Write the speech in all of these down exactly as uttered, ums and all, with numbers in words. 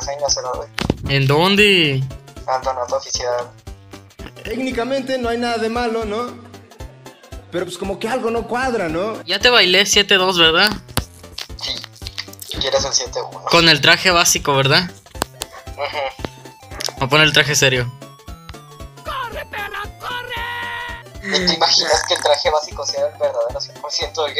contraseña se la doy. ¿En dónde? Ando nota oficial. Técnicamente no hay nada de malo, ¿no? Pero pues como que algo no cuadra, ¿no? Ya te bailé siete dos, ¿verdad? Sí. ¿Quieres el siete uno? Con el traje básico, ¿verdad? Uh-huh. Voy a poner el traje serio. ¿Y te imaginas que el traje básico sea el verdadero cien por ciento del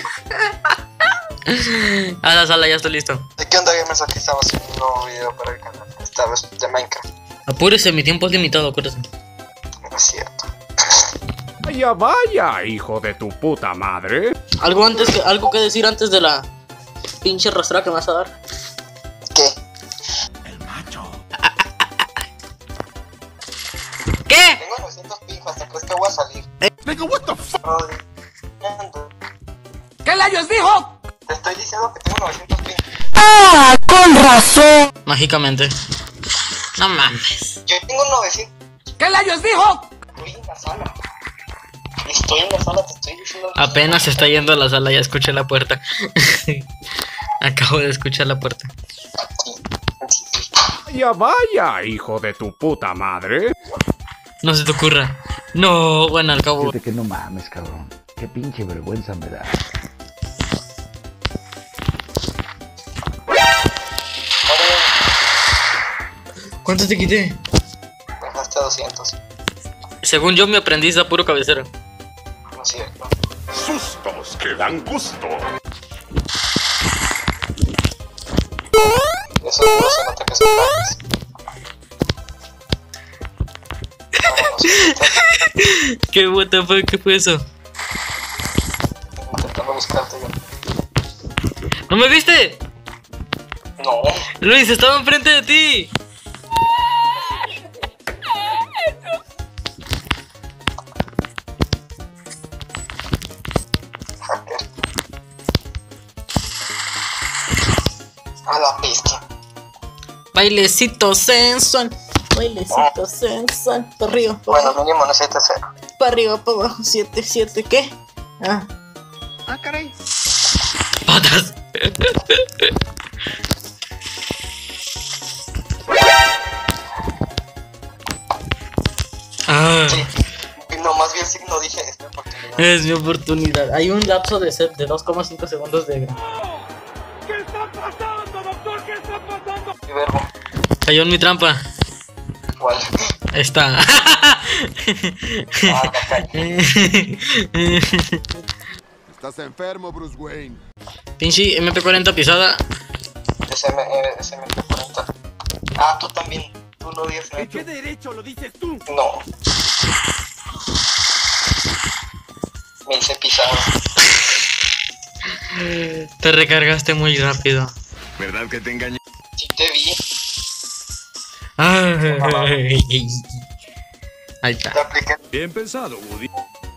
game? A la sala, ya estoy listo. ¿De qué onda, gamers? Aquí estamos haciendo un nuevo video para el canal. Esta vez de Minecraft. Apúrese, mi tiempo es limitado, acuérdese. No es cierto. Vaya, vaya, hijo de tu puta madre. ¿Algo antes que, algo que decir antes de la pinche arrastrada que me vas a dar? ¿Qué? El macho. ¿Qué? Tengo novecientos pingos, ¿hasta crees que voy a salir? Nigga, what the fuck? ¿Qué layos dijo? Te estoy diciendo que tengo novecientos pingos. ¡Ah, con razón! Mágicamente. No mames. Yo tengo novecientos. ¿Qué layos dijo? Estoy en la sala. Estoy en la sala, te estoy diciendo. Apenas se está yendo a la sala, ya escuché la puerta. Acabo de escuchar la puerta. Vaya, vaya, hijo de tu puta madre. No se te ocurra. No, bueno, al cabo. Fíjate que no mames, cabrón. Qué pinche vergüenza me da. ¿Cuánto te quité? Dejaste doscientos. Según yo, mi aprendiz da puro cabecero. No es cierto. Sustos que dan gusto. Eso no se nota que son grandes. ¿Qué what the fuck? ¿Qué fue eso? Intentando buscarte yo. ¿No me viste? No. Luis, estaba enfrente de ti. Hacker. A la bestia. Bailecito sensual. Bailecito sensual. Para arriba, para Bueno, abajo. mínimo no es siete cero. Para arriba, para abajo. siete, siete, ¿qué? Ah. Ah, caray. Patas. Ah, Sí. Y no, más bien sí, no dije es mi oportunidad. es mi oportunidad. Hay un lapso de set de dos coma cinco segundos de. ¿Qué está pasando, doctor? ¿Qué está pasando? Mi verbo. Cayó en mi trampa. ¿Cuál? Ahí está. Ah, la calle. Estás enfermo, Bruce Wayne. Pinche M P cuarenta pisada. S M cuarenta. Ah, tú también. Tú lo dices. ¿En qué derecho lo dices tú? No. Me hice pisado. Te recargaste muy rápido. ¿Verdad que te engañé? Sí te vi. Ay. Ahí está. Te apliqué. Bien pensado, Woody.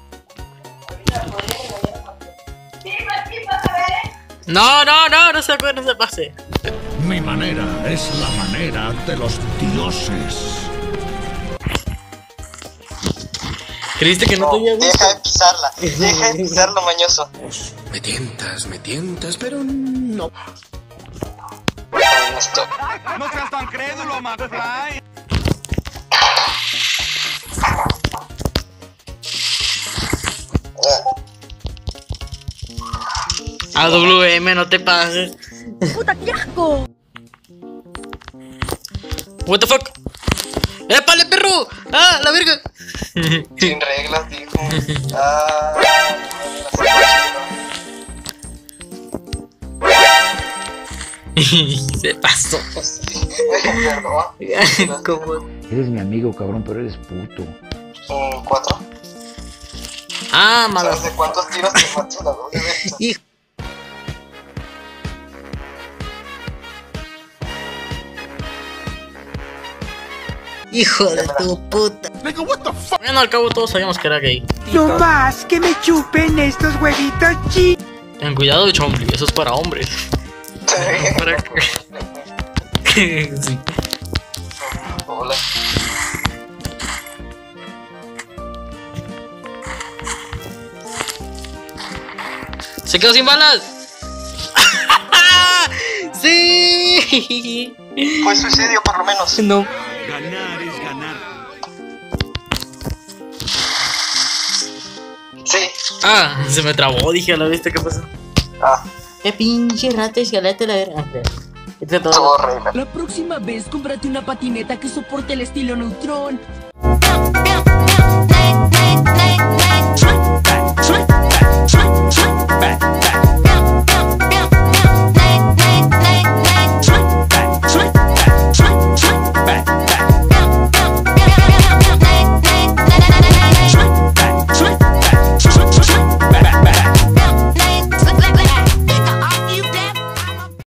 No, no, no, no se acuerde, no se pase. Mi manera es la manera de los dioses. ¿Creíste que no No, te había visto? deja de pisarla. Deja de pisarlo, mañoso. Me tientas, me tientas, pero no. Ay, no estoy. No seas tan crédulo, McFly. Ah, A W M, no te pases. ¡Puta, qué asco! What the fuck? ¡Épale, perro! ¡Ah, la verga! sin reglas, dijo. Ah, Se pasó. perdón. ¿Cómo? Eres mi amigo, cabrón, pero eres puto. Un cuatro. Ah, malo. ¿Sabes de cuántos tiros te mato la doble vez? Hijo. Hijo de tu puta. Nigga, what the fuck? Bueno, al cabo todos sabíamos que era gay. No más que me chupen estos huevitos chi. Ten cuidado, Chompli, eso es para hombres. Para que- sí. Hola. ¡Se quedó sin balas! ¡Sí! Fue suicidio por lo menos. No. Ganar es ganar. Sí. Ah, se me trabó, dije a la vista, ¿qué pasó? Ah, Qué pinche rata, escalate la verga. Este estuvo todo. horrible. La próxima vez cómprate una patineta que soporte el estilo neutrón.